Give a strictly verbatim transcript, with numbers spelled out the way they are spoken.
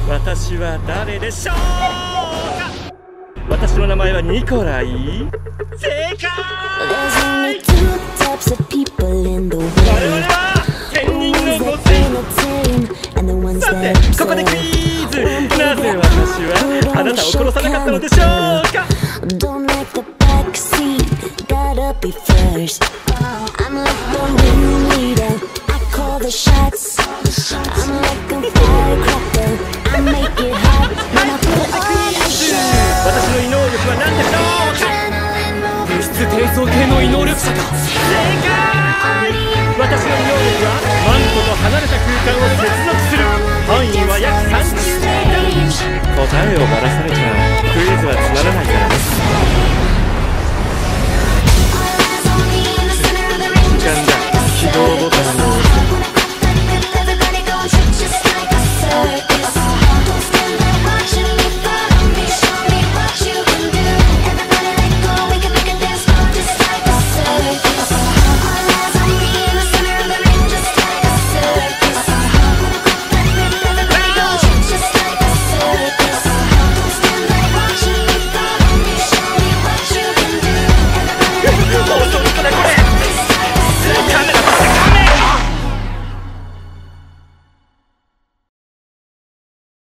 私は誰でしょうか。私の名前はニコライ。正解。我々は天人の御神。さてここでクイズ。なぜ私はあなたを殺さなかったのでしょうか。私の異能力は何でしょうか。物質転送系の異能力者か。正解。私の異能力はマントと離れた空間を接続する。範囲は約さんじゅうメートル。答えをばらされた